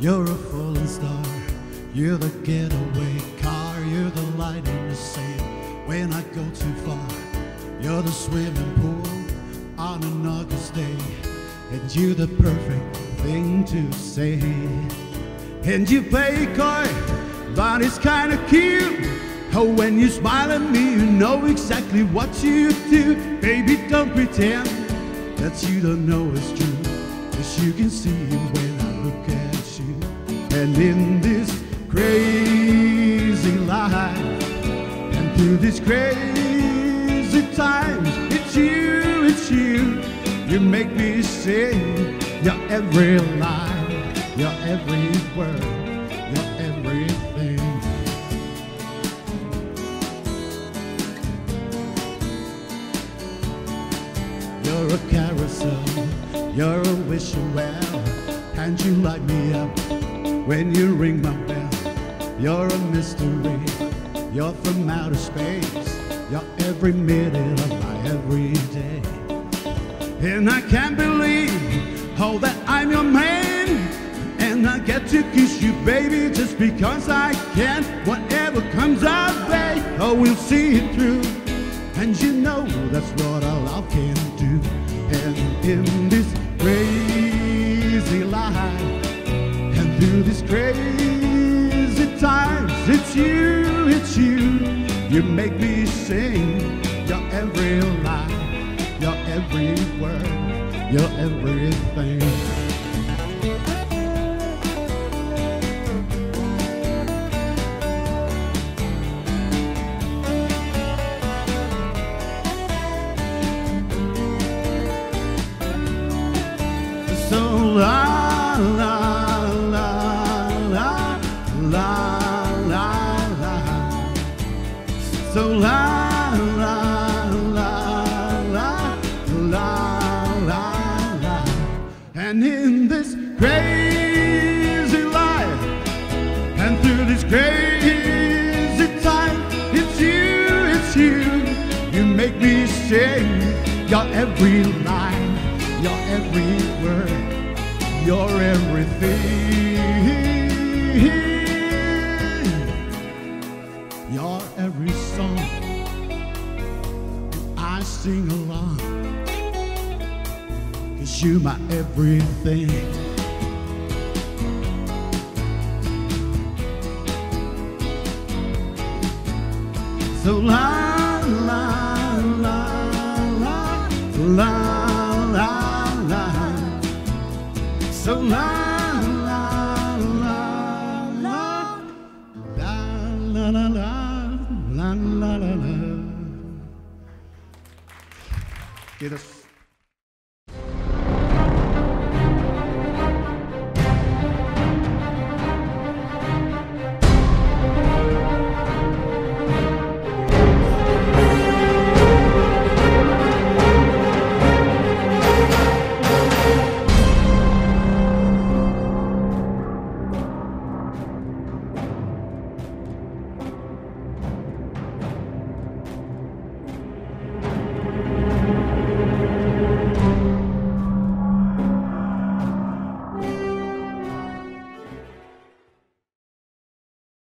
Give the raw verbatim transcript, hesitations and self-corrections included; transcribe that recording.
You're a falling star, you're the getaway car, you're the light in the sail when I go too far. You're the swimming pool on an August day, and you're the perfect thing to say. And you play coy, but it's kinda cute. Oh, when you smile at me, you know exactly what you do. Baby, don't pretend that you don't know it's true, 'cause you can see it when I look at you. And in this crazy life, and through these crazy times, it's you, it's you. You make me sing your every line, your every word, your everything. You're a carousel, you're a wishing well, and you light me up when you ring my bell. You're a mystery, you're from outer space, you're every minute of my every day. And I can't believe, oh, that I'm your man, and I get to kiss you, baby, just because I can. Whatever comes our way, oh, we'll see it through, and you know that's what our love can do. And in this crazy life, and through these crazy times, it's you, it's you. You make me sing your every line, your every word, your everything. So la la la la la la la. So la la la la la la la. And in this crazy life, and through this crazy time, it's you, it's you. You make me sing your every line, your every word, your everything. Your every song, I sing along, 'cause you're my everything. So la la la la la la la. So la la la la la la la la la la la. Get us.